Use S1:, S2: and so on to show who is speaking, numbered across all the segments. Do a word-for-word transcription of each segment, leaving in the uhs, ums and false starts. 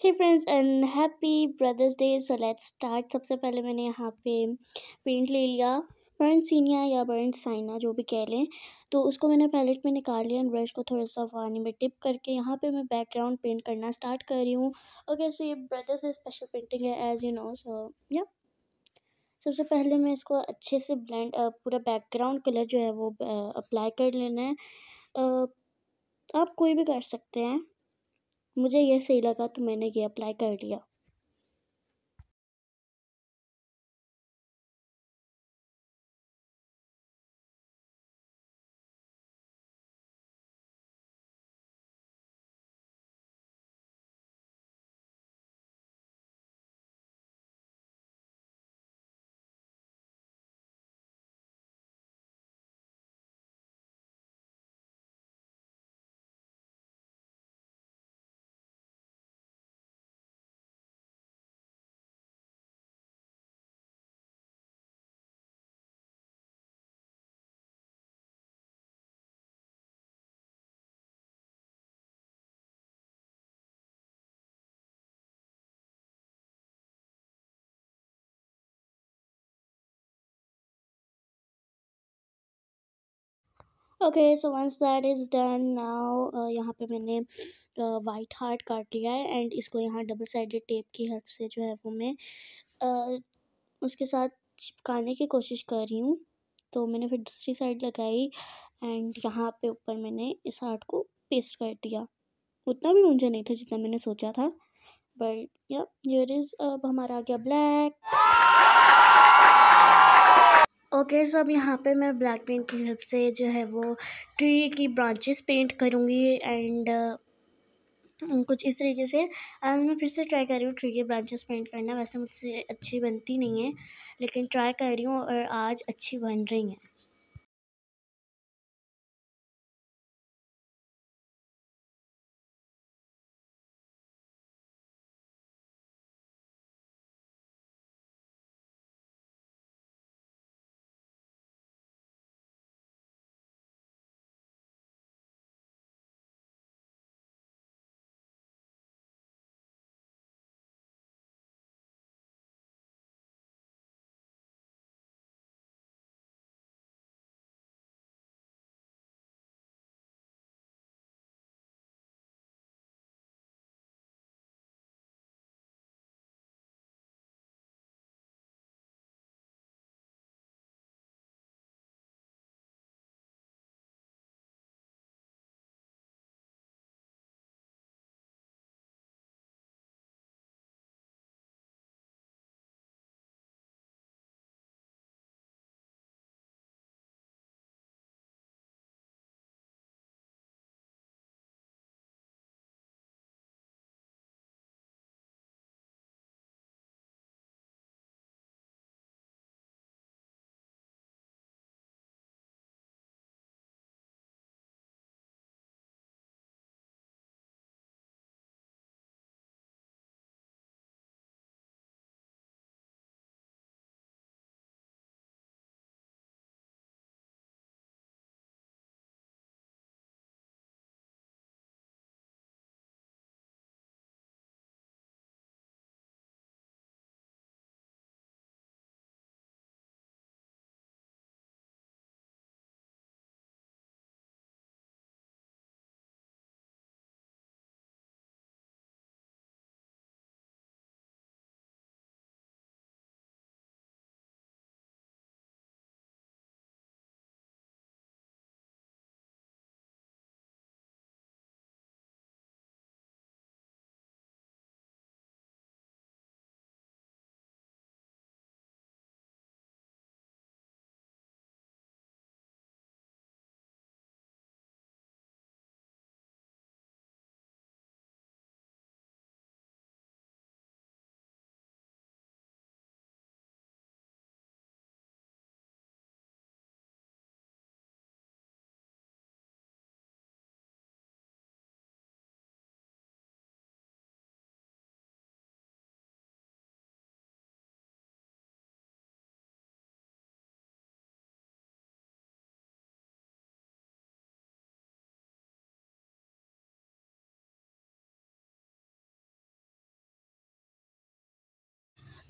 S1: Hey friends and happy brothers day. So let's start. सबसे पहले मैंने यहाँ पे पेंट ले लिया, बर्न सीनिया या बर्न साइना जो भी कह लें। तो उसको मैंने पैलेट में निकाल लिया, ब्रश को थोड़ा सा पानी में डिप करके यहाँ पे मैं बैकग्राउंड पेंट करना स्टार्ट कर रही हूँ। ओके, सो ये ब्रदर्स डे स्पेशल पेंटिंग है एज यू नो। सो या सबसे पहले मैं इसको अच्छे से ब्लेंड, पूरा बैकग्राउंड कलर जो है वो अप्लाई कर लेना है। अ, आप कोई भी कर सकते हैं, मुझे ये सही लगा तो मैंने ये अप्लाई कर लिया। Okay, so once that is done now यहाँ पे मैंने वाइट हार्ट काट लिया है एंड इसको यहाँ डबल साइडेड टेप की हेल्प से जो है वो मैं uh, उसके साथ चिपकाने की कोशिश कर रही हूँ। तो मैंने फिर दूसरी साइड लगाई एंड यहाँ पे ऊपर मैंने इस हार्ट को पेस्ट कर दिया। उतना भी मुझे नहीं था जितना मैंने सोचा था, बट या हियर इज़। अब हमारा आ गया ब्लैक। ओके, सो अब यहाँ पे मैं ब्लैक पेंट की हेल्प से जो है वो ट्री की ब्रांचेस पेंट करूँगी एंड कुछ इस तरीके से। आज मैं फिर से ट्राई कर रही हूँ ट्री की ब्रांचेस पेंट करना। वैसे मुझसे अच्छी बनती नहीं है, लेकिन ट्राई कर रही हूँ और आज अच्छी बन रही हैं।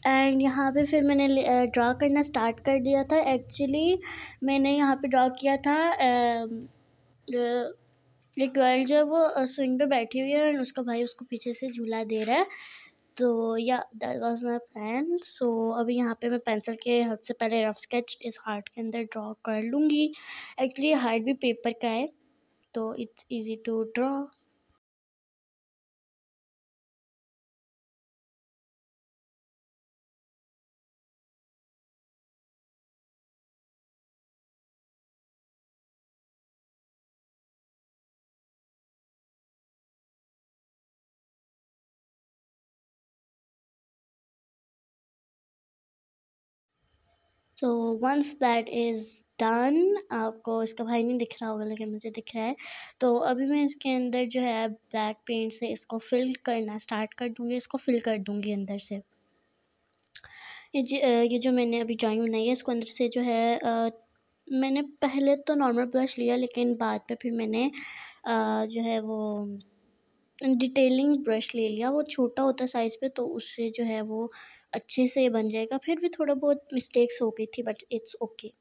S1: एंड यहाँ पे फिर मैंने ड्रा करना स्टार्ट कर दिया था। एक्चुअली मैंने यहाँ पे ड्रा किया था अम, अ, एक गर्ल जो है वो स्विंग पे बैठी हुई है और उसका भाई उसको पीछे से झूला दे रहा है। तो या that was my plan. So अभी यहाँ पे मैं पेंसिल के हेल्प से पहले रफ स्केच इस हार्ट के अंदर ड्रॉ कर लूँगी। एक्चुअली हार्ट भी पेपर का है तो इट्स इजी टू ड्रॉ। तो वंस दैट इज़ डन, आपको इसका भाई नहीं दिख रहा होगा लेकिन मुझे दिख रहा है। तो अभी मैं इसके अंदर जो है ब्लैक पेंट से इसको फिल करना स्टार्ट कर दूँगी, इसको फिल कर दूँगी अंदर से। ये ज- अ, ये जो मैंने अभी ड्राइंग बनाई है इसको अंदर से जो है अ, मैंने पहले तो नॉर्मल ब्रश लिया लेकिन बाद में फिर मैंने अ, जो है वो डिटेलिंग ब्रश ले लिया। वो छोटा होता है साइज़ पे तो उससे जो है वो अच्छे से बन जाएगा। फिर भी थोड़ा बहुत मिस्टेक्स हो गई थी but it's okay.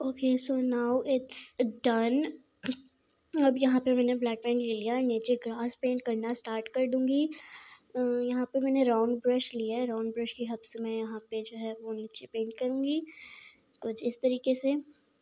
S1: Okay so now it's done. अब यहाँ पे मैंने ब्लैक पेंट ले लिया, नीचे ग्रास पेंट करना स्टार्ट कर दूँगी। अ, यहाँ पे मैंने राउंड ब्रश लिया है, राउंड ब्रश की हेल्प से मैं यहाँ पे जो है वो नीचे पेंट करूँगी कुछ इस तरीके से।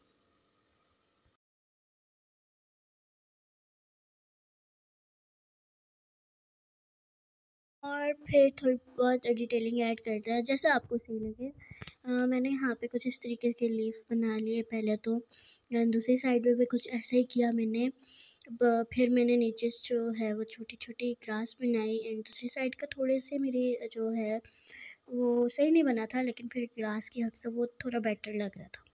S1: और फिर थोड़ी बहुत डिटेलिंग ऐड करते हैं जैसे आपको सही लगे। अ, मैंने यहाँ पे कुछ इस तरीके के लीफ बना लिए पहले तो, अ, दूसरी साइड में भी कुछ ऐसा ही किया मैंने। ब- फिर मैंने नीचे जो है वो छोटी छोटी ग्रास बनाई एंड दूसरी साइड का थोड़े से मेरी जो है वो सही नहीं बना था, लेकिन फिर ग्रास की हेल्प से वो थोड़ा बेटर लग रहा था।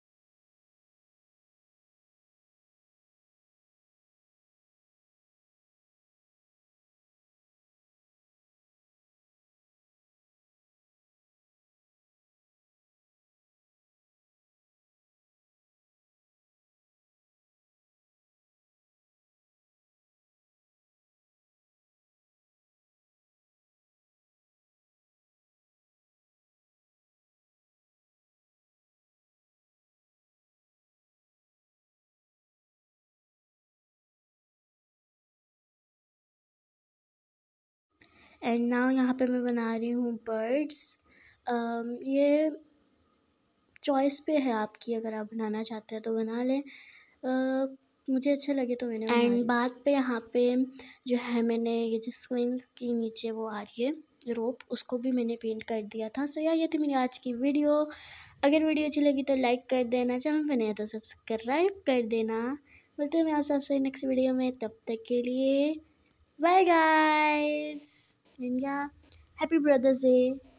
S1: एंड नाउ यहाँ पे मैं बना रही हूँ बर्ड्स। ये चॉइस पे है आपकी, अगर आप बनाना चाहते हैं तो बना लें। अ, मुझे अच्छा लगे तो मैंने बना एंड बाद पे यहाँ पे जो है मैंने ये जो स्विंग की नीचे वो आ रही है रोप, उसको भी मैंने पेंट कर दिया था। सो यार ये थी मेरी आज की वीडियो। अगर वीडियो अच्छी लगी तो लाइक कर देना, चैनल पे नया तो सब्सक्राइब कर देना। मिलते हैं मैं आपसे नेक्स्ट वीडियो में, तब तक के लिए bye guys. India happy brothers day.